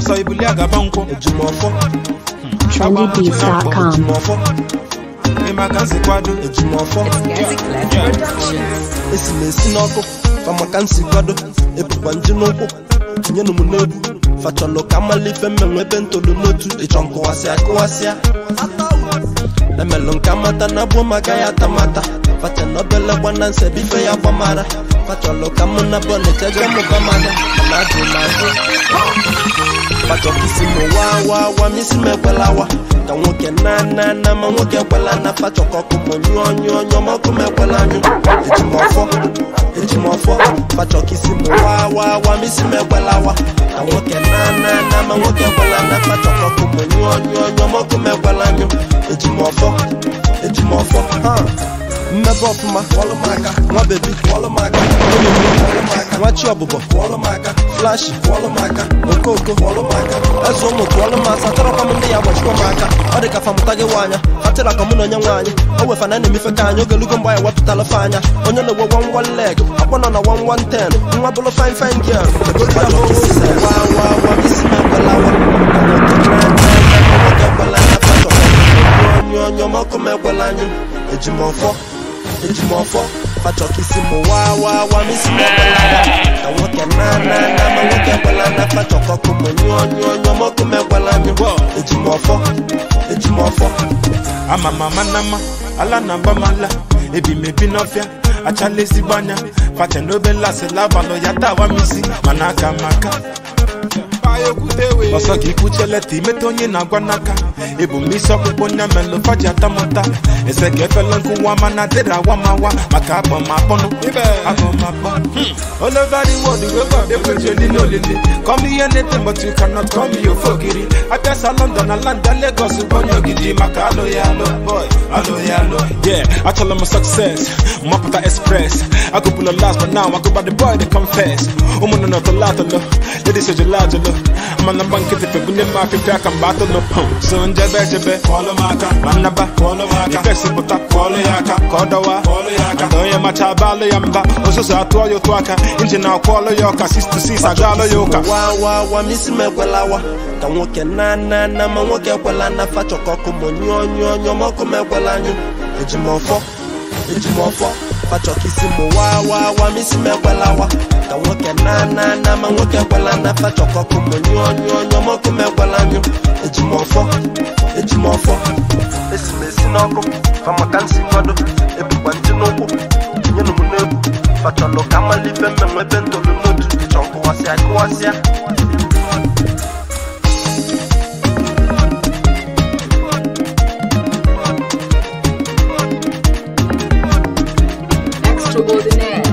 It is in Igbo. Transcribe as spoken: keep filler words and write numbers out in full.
so ibulia gabanko ejumofo trendy beats dot com. Ejumofo esi na-esi n'ọkụ famaka nsi kwado ebukwa nji n'ụkwụ nyenu m n'egwu fachọlụ ka malife mmenwe ebe ntolu n'otu ịchọ nkụwasịa kụwasịa emelụ nke amata na bụ maka ya tamata facha n'obele gbana nse bife ya gbamara fachọlụ ka mụ na bọ na-echege mụ bamara mana ajụ na ajụ fachọkisi m waa waa waa misi m ekwelawa ka nwoke na na na ma nwoke ekwela na fachọkọkụ m nyụọ nyụọ nyụọ ma ọkụ m ekwela anyụ ejimọfọ ejimọfọ fachọkisi m waa waa waa misi m ekwelawa ka nwoke na na na ma nwoke ekwela na fachọkọkụ m nyụọ nyụọ nyụọ ma ọkụ m ekwela anyụ ejimọfọ ejimọfọ ha mmebe ọfụma kwọlụmaka nwa bebi kwọlụmaka nwa chi ọbụbọ kwọlụmaka flashi kwọlụmaka okoko kwọlụmaka eze ụmụ kwọlụmasa chọrọkwa m ndị ya gbachikwa m aka ọ dị ka famụta gị nwaanya fatịra ka mụ na onye nwaanyị o wefana na-emefe ka anyị ogelugo mgbe anyị wepụtala fe anya onye na-egwe one one leg akpọ nọ na one one ten nwa bụlụ fine fine girl isi m ekwelawa ekwela na fatọ nyonyom ọkụ m ekwela anyụ ejimọfọ ejimọfọ fachọkisi m waa waa waa misi m ekwela ka nwoke na na na ma nwoke ekwela na fachọkọkụ m nyụọ nyụọ nyụọ ma ọkụ m ekwela anyụ ejimọfọ ejimọfọ ama mama nama ala na bamala ebi mebi n'ọfịa achala ezigbo anya facha n'obele asịlabalụ ya tawa misi mana aka maka ọsọ ka ikwucheleta imeta onye na-agwa n'aka ebu m isi ọkpụkpụ onye melụ faji atamụta ese ka efele nkụwa mana dịrị awamawa maka akpọmakpọnụ akpọmakpọ all over the world we go dey kwecheli n'olili come here nothing but you cannot call me ofogiri abịasa London na landa Lagos bonye ogidi maka alụ ya alụ boy alụ ya alụ yeah achọrọ m success mapụta express agụbụla last but now agụba the boy dey confess ụmụnụ nọtọlatọlọ ladies ejolajolo mana bankete febunye ma fifi aka mba atọlọ so njebe jebe kwọlụ m aka manaba kwọlụ m aka ifesi pụta kwọlụ ya aka ka ọ dọwa kwọlụ ya aka na onye macha abalụ ya mba ososo atụọ ya otu aka injin akwọlụ ya ọka six to six agalụ ya ụka waa waa waa misi m ekwelawa ka nwoke na na na ma nwoke ekwela na fachọkọkụ m nyụọ nyụọ nyụọ ma ọkụ m ekwela anyụ ejimọfọ ejimọfọ fachọkisi m waa waa waa misi m ekwelawa ka nwoke na na na ma nwoke ekwela na fachọkọkụ m nyụọ nyụọ nyụọ ma ọkụ m ekwela anyụ ejimọfọ ejimọfọ esi m esi n'ọkụ famaka nsi kwado ebukwa ntị n'ụkwụ nyenu m n'egwu fachọlụ ka malife mmenwe ebe ntolu n'otu ịchọ nkụwasịa kụwasịa Extraordinaire.